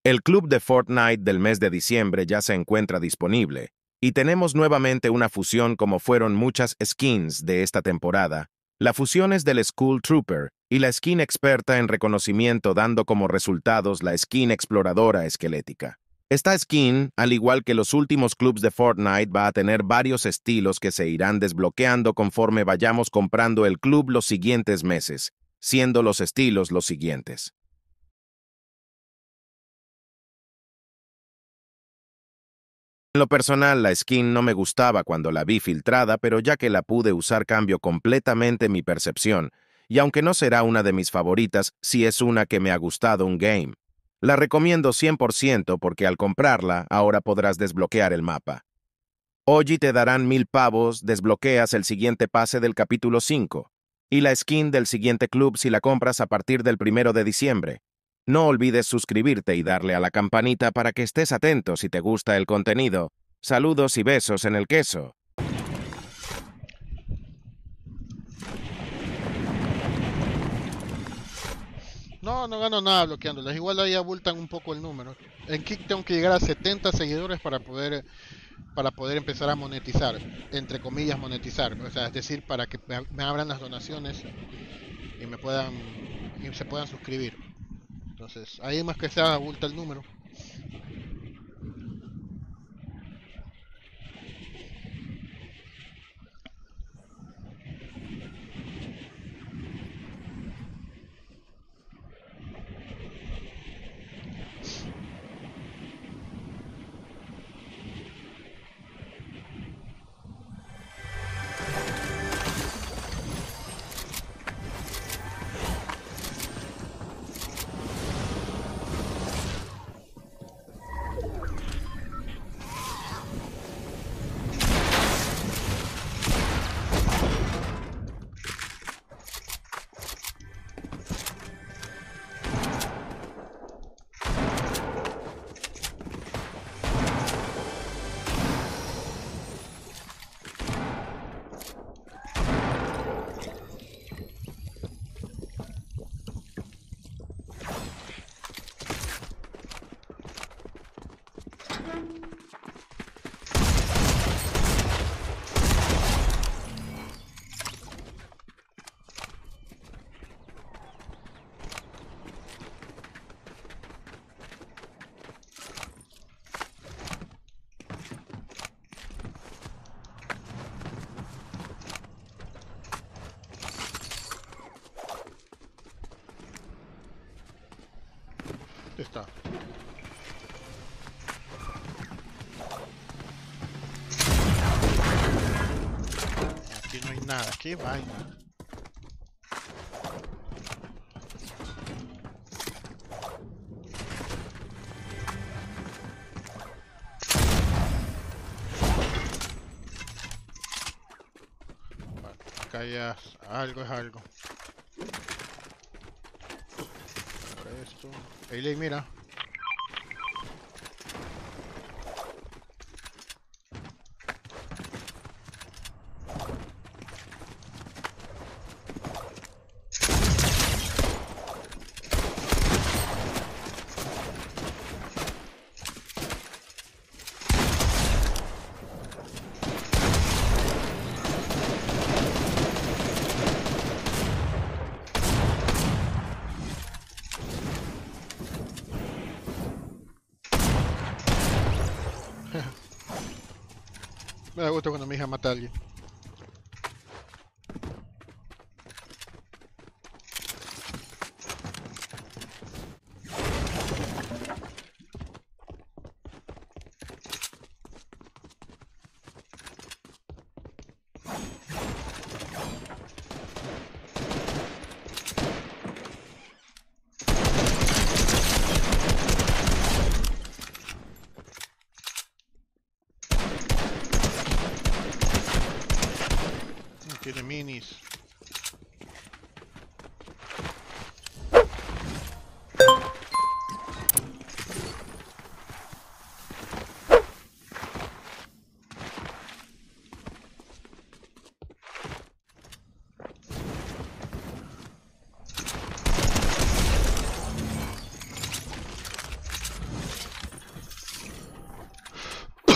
El club de Fortnite del mes de diciembre ya se encuentra disponible, y tenemos nuevamente una fusión como fueron muchas skins de esta temporada. La fusión es del School Trooper y la skin experta en reconocimiento dando como resultados la skin exploradora esquelética. Esta skin, al igual que los últimos clubs de Fortnite, va a tener varios estilos que se irán desbloqueando conforme vayamos comprando el club los siguientes meses, siendo los estilos los siguientes. En lo personal, la skin no me gustaba cuando la vi filtrada, pero ya que la pude usar cambio completamente mi percepción, y aunque no será una de mis favoritas, sí es una que me ha gustado un game. La recomiendo 100% porque al comprarla, ahora podrás desbloquear el mapa. Hoy te darán 1000 pavos, desbloqueas el siguiente pase del capítulo 5, y la skin del siguiente club si la compras a partir del 1 de diciembre. No olvides suscribirte y darle a la campanita para que estés atento si te gusta el contenido. Saludos y besos en el queso. No, no gano nada bloqueándolas. Igual ahí abultan un poco el número. En Kick tengo que llegar a 70 seguidores para poder empezar a monetizar, entre comillas monetizar, o sea, es decir, para que me abran las donaciones y se puedan suscribir. Entonces, ahí más que sea abulta el número. Está. Aquí no hay nada, qué vaina. Bueno, acá ya algo es algo. Esto. Ailey, mira. Me da gusto cuando mi hija mata a alguien.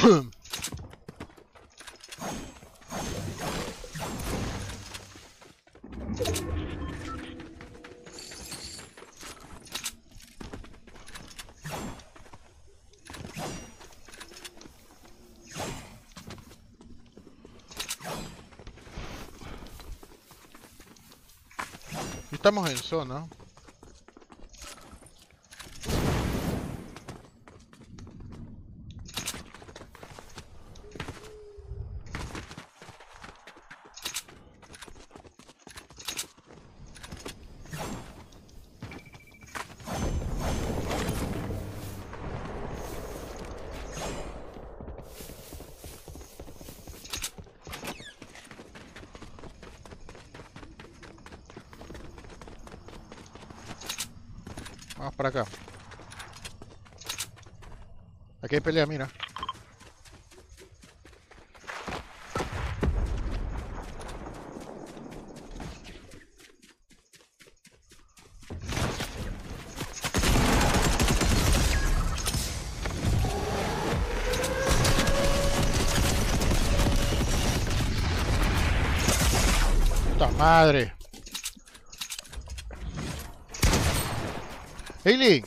Estamos en zona. Vamos para acá. Aquí hay pelea, mira. ¡Puta madre! ¡Eileen!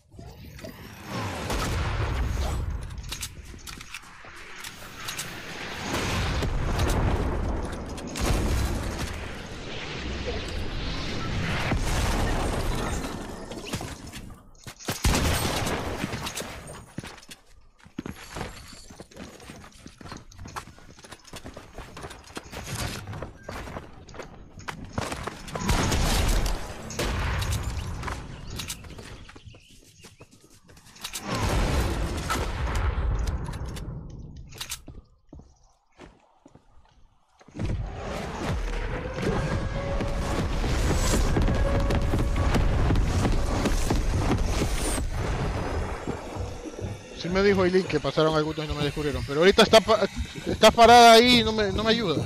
Sí me dijo Eileen que pasaron algunos y no me descubrieron, pero ahorita está parada ahí y no me ayuda.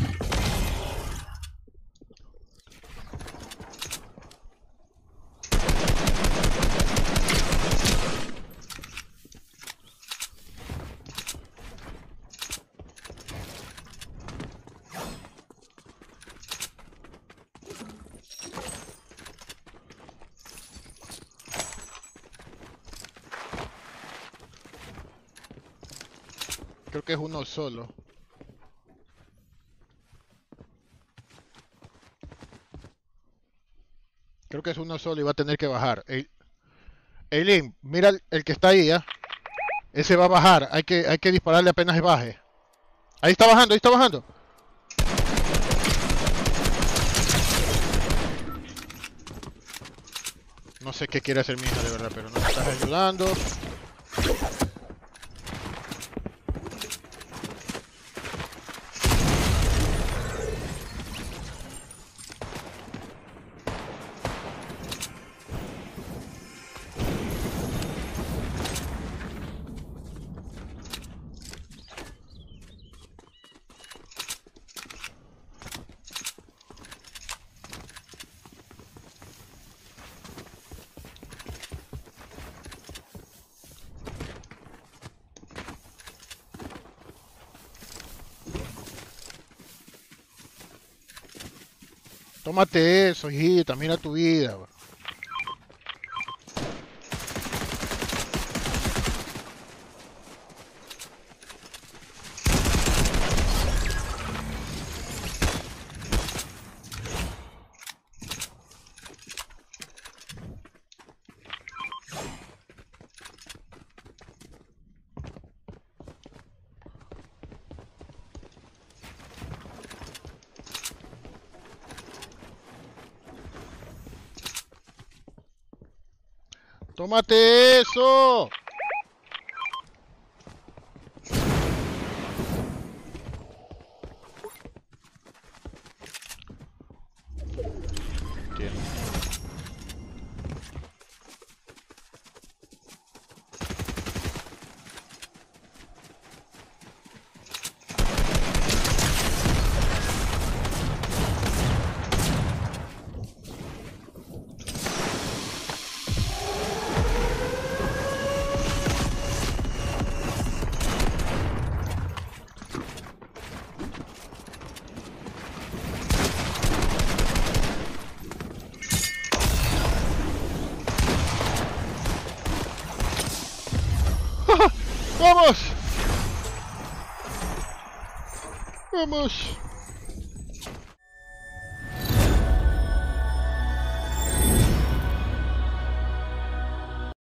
Creo que es uno solo. Creo que es uno solo y va a tener que bajar. Eileen, mira el que está ahí, ¿ya? Ese va a bajar. Hay que dispararle apenas baje. Ahí está bajando, ahí está bajando. No sé qué quiere hacer mi hija de verdad, pero no me estás ayudando. Tómate eso, hijita, mira tu vida. ¡Tómate eso! Entiendo. ¡Vamos! ¡Vamos!